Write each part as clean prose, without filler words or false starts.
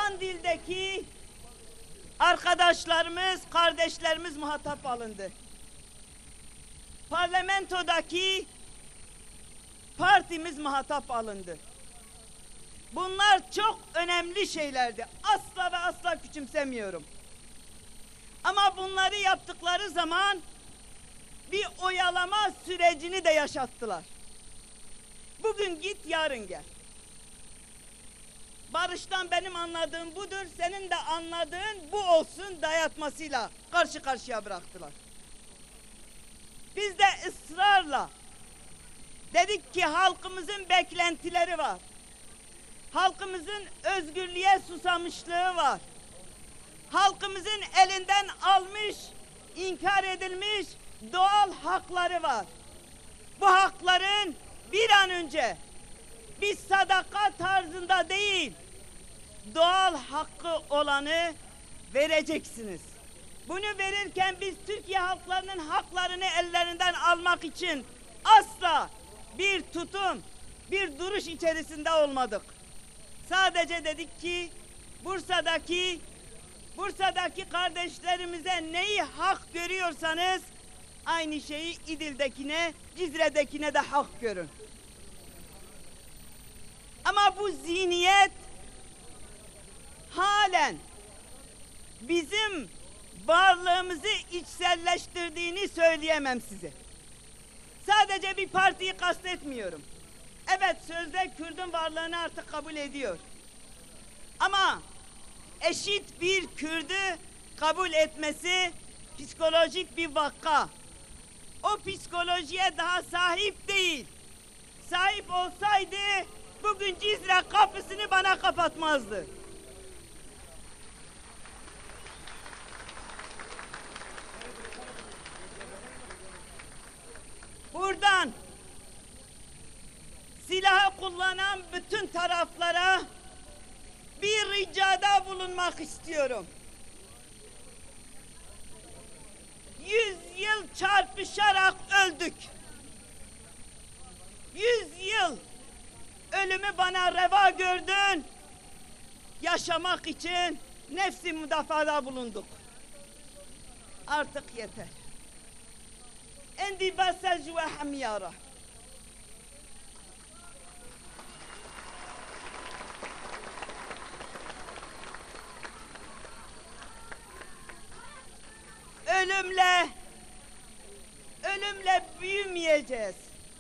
Kandil'deki arkadaşlarımız, kardeşlerimiz muhatap alındı. Parlamentodaki partimiz muhatap alındı. Bunlar çok önemli şeylerdi. Asla ve asla küçümsemiyorum. Ama bunları yaptıkları zaman bir oyalama sürecini de yaşattılar. Bugün git, yarın gel. Barıştan benim anladığım budur, senin de anladığın bu olsun dayatmasıyla karşı karşıya bıraktılar. Biz de ısrarla dedik ki halkımızın beklentileri var. Halkımızın özgürlüğe susamışlığı var. Halkımızın elinden almış, inkar edilmiş doğal hakları var. Bu hakların bir an önce bir sadaka tarzında değil, doğal hakkı olanı vereceksiniz. Bunu verirken biz Türkiye halklarının haklarını ellerinden almak için asla bir tutum, bir duruş içerisinde olmadık. Sadece dedik ki Bursa'daki kardeşlerimize neyi hak görüyorsanız aynı şeyi İdil'dekine, Cizre'dekine de hak görün. Ama bu zihniyet halen bizim varlığımızı içselleştirdiğini söyleyemem size. Sadece bir partiyi kastetmiyorum. Evet, sözde Kürt'ün varlığını artık kabul ediyor. Ama eşit bir Kürt'ü kabul etmesi psikolojik bir vaka. O psikolojiye daha sahip değil. Sahip olsaydı bugün Cizre kapısını bana kapatmazdı. Buradan silahı kullanan bütün taraflara bir ricada bulunmak istiyorum. 100 yıl çarpışarak öldük. 100 yıl ölümü bana reva gördün. Yaşamak için nefsi müdafada bulunduk. Artık yeter. Endi basaj ve hamyara. Ölümle büyümeyeceğiz.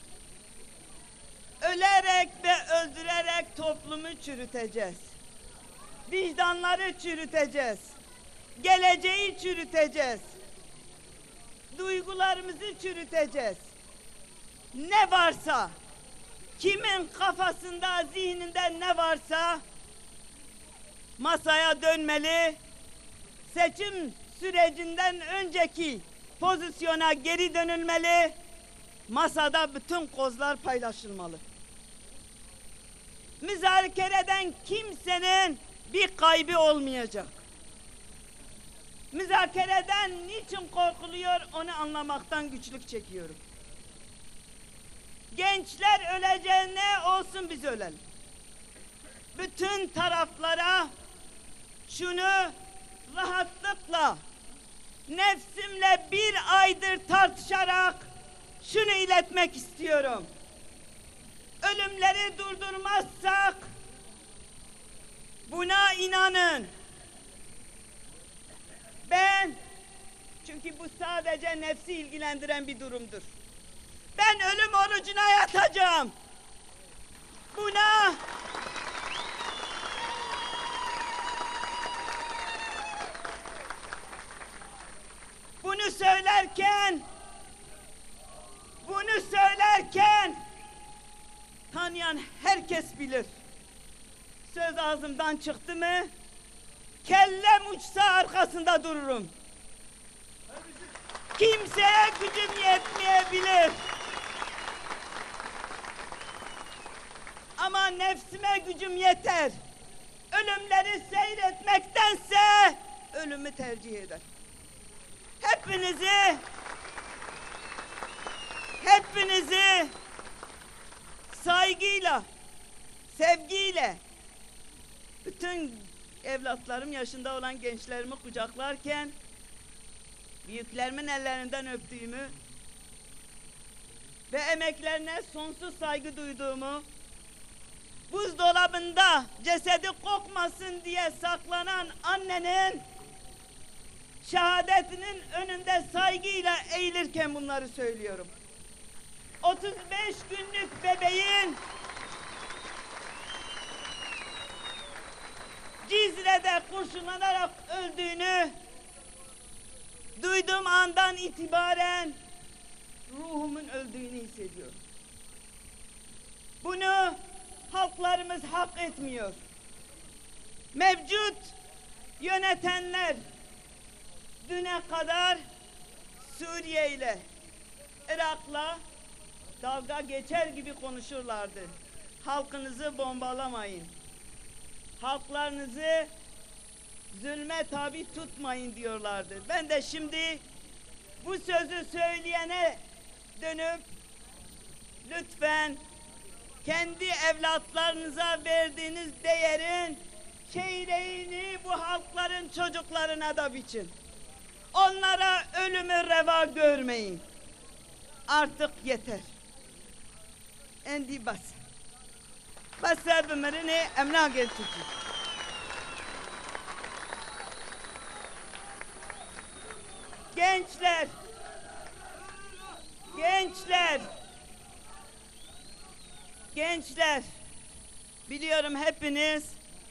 Ölerek ve öldürerek toplumu çürüteceğiz. Vicdanları çürüteceğiz. Geleceği çürüteceğiz. Duygularımızı çürüteceğiz. Ne varsa, kimin kafasında, zihninde ne varsa masaya dönmeli. Seçim sürecinden önceki pozisyona geri dönülmeli. Masada bütün kozlar paylaşılmalı. Müzakereden kimsenin bir kaybı olmayacak. Müzakereden niçin korkuluyor onu anlamaktan güçlük çekiyorum. Gençler öleceğine olsun biz ölelim. Bütün taraflara şunu rahatlıkla, nefsimle bir aydır tartışarak şunu iletmek istiyorum. Ölümleri durdurmazsak, buna inanın. Çünkü bu sadece nefsi ilgilendiren bir durumdur. Ben ölüm orucuna yatacağım. Bunu söylerken tanıyan herkes bilir. Söz ağzımdan çıktı mı kellem uçsa arkasında dururum. Kimseye gücüm yetmeyebilir. Ama nefsime gücüm yeter. Ölümleri seyretmektense ölümü tercih eder. Hepinizi saygıyla, sevgiyle, bütün evlatlarım yaşında olan gençlerimi kucaklarken büyüklerimin ellerinden öptüğümü ve emeklerine sonsuz saygı duyduğumu, buzdolabında cesedi kokmasın diye saklanan annenin şehadetinin önünde saygıyla eğilirken bunları söylüyorum. 35 günlük bebeğin Cizre'de kurşunlanarak öldüğünü duyduğum andan itibaren ruhumun öldüğünü hissediyorum. Bunu halklarımız hak etmiyor. Mevcut yönetenler düne kadar Suriye ile Irak'la dalga geçer gibi konuşurlardı. Halkınızı bombalamayın. Halklarınızı zulme tabi tutmayın diyorlardı. Ben de şimdi bu sözü söyleyene dönüp lütfen kendi evlatlarınıza verdiğiniz değerin çeyreğini bu halkların çocuklarına da biçin. Onlara ölümü reva görmeyin. Artık yeter. Endi bas. Bas bimirini emna getirdi. Gençler, gençler, gençler, biliyorum hepiniz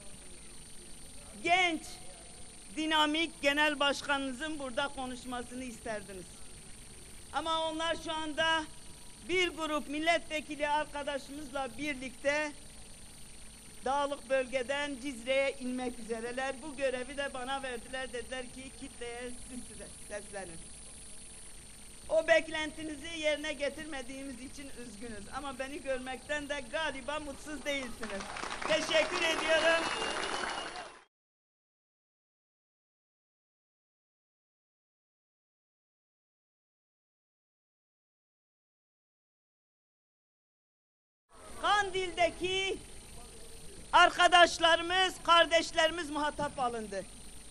genç, dinamik genel başkanınızın burada konuşmasını isterdiniz. Ama onlar şu anda bir grup milletvekili arkadaşımızla birlikte dağlık bölgeden Cizre'ye inmek üzereler. Bu görevi de bana verdiler. Dediler ki kitleye siz seslenin. O beklentinizi yerine getirmediğimiz için üzgünüz. Ama beni görmekten de galiba mutsuz değilsiniz. Teşekkür ediyorum. Kandil'deki arkadaşlarımız, kardeşlerimiz muhatap alındı.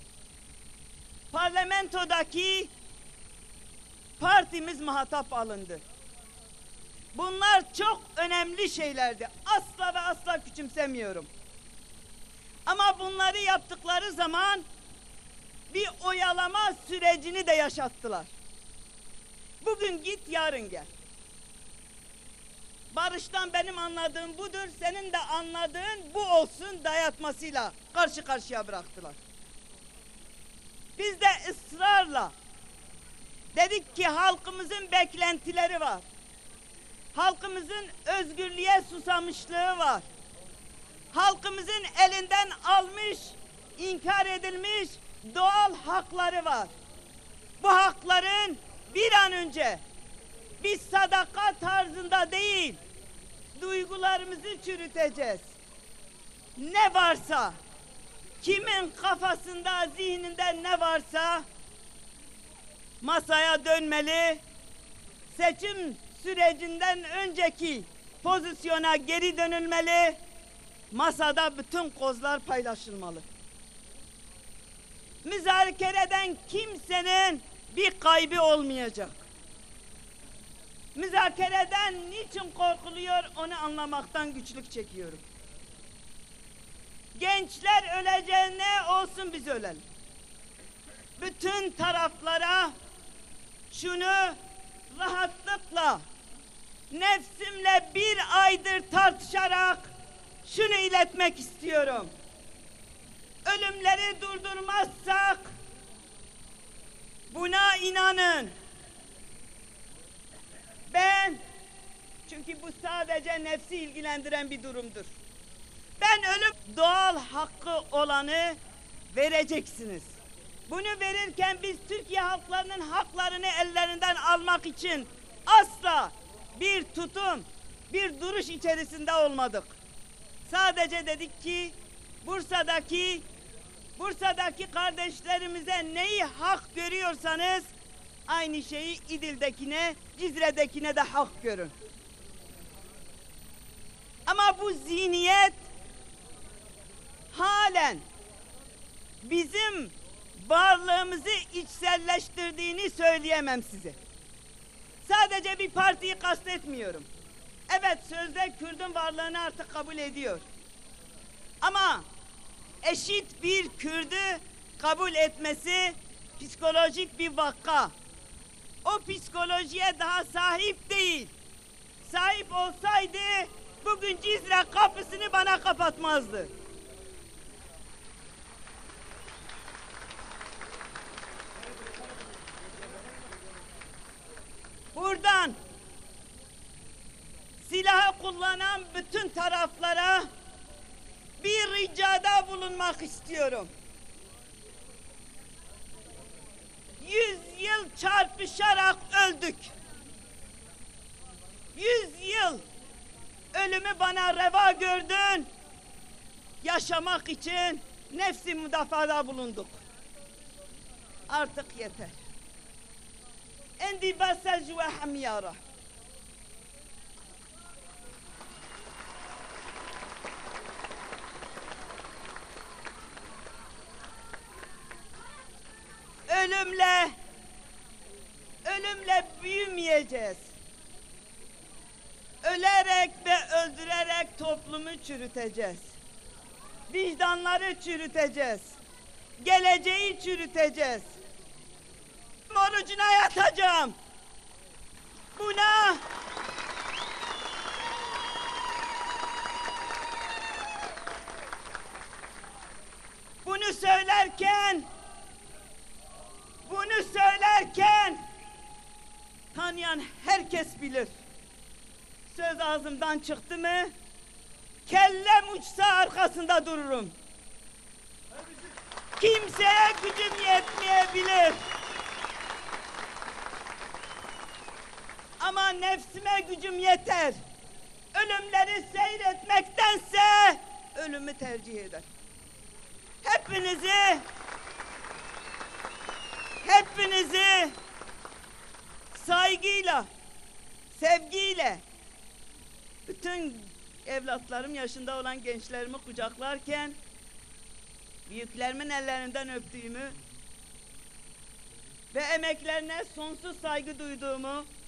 Parlamentodaki partimiz muhatap alındı. Bunlar çok önemli şeylerdi. Asla ve asla küçümsemiyorum. Ama bunları yaptıkları zaman bir oyalama sürecini de yaşattılar. Bugün git, yarın gel. Barıştan benim anladığım budur, senin de anladığın bu olsun dayatmasıyla karşı karşıya bıraktılar. Biz de ısrarla dedik ki halkımızın beklentileri var. Halkımızın özgürlüğe susamışlığı var. Halkımızın elinden almış, inkar edilmiş doğal hakları var. Bu hakların bir an önce biz sadaka tarzında değil, duygularımızı çürüteceğiz. Ne varsa, kimin kafasında, zihninde ne varsa masaya dönmeli, seçim sürecinden önceki pozisyona geri dönülmeli, masada bütün kozlar paylaşılmalı. Müzakereden kimsenin bir kaybı olmayacak. Müzakereden niçin korkuluyor onu anlamaktan güçlük çekiyorum. Gençler öleceğine olsun biz ölelim. Bütün taraflara şunu rahatlıkla, nefsimle bir aydır tartışarak şunu iletmek istiyorum. Ölümleri durdurmazsak buna inanın. Çünkü bu sadece nefsi ilgilendiren bir durumdur. Ben ölüm doğal hakkı olanı vereceksiniz. Bunu verirken biz Türkiye halklarının haklarını ellerinden almak için asla bir tutum, bir duruş içerisinde olmadık. Sadece dedik ki Bursa'daki kardeşlerimize neyi hak görüyorsanız aynı şeyi İdil'dekine, Cizre'dekine de hak görün. Ama bu zihniyet halen bizim varlığımızı içselleştirdiğini söyleyemem size. Sadece bir partiyi kastetmiyorum. Evet, sözde Kürt'ün varlığını artık kabul ediyor. Ama eşit bir Kürt'ü kabul etmesi psikolojik bir vaka. O psikolojiye daha sahip değil. Sahip olsaydı bugün Cizre kapısını bana kapatmazdı. Buradan silahı kullanan bütün taraflara bir ricada bulunmak istiyorum. 100 yıl çarpışarak öldük. 100 yıl ölümü bana reva gördün. Yaşamak için nefsi müdafaada bulunduk. Artık yeter. Endi basaj ve hamyara. Ölümle büyümeyeceğiz. Ölerek ve öldürerek toplumu çürüteceğiz. Vicdanları çürüteceğiz. Geleceği çürüteceğiz. Orucuna yatacağım. Bunu söylerken tanıyan herkes bilir. Söz ağzımdan çıktı mı kellem uçsa arkasında dururum. Kimseye gücüm yetmeyebilir. Ama nefsime gücüm yeter. Ölümleri seyretmektense ölümü tercih eder. Hepinizi saygıyla, sevgiyle, bütün evlatlarım yaşında olan gençlerimi kucaklarken büyüklerimin ellerinden öptüğümü ve emeklerine sonsuz saygı duyduğumu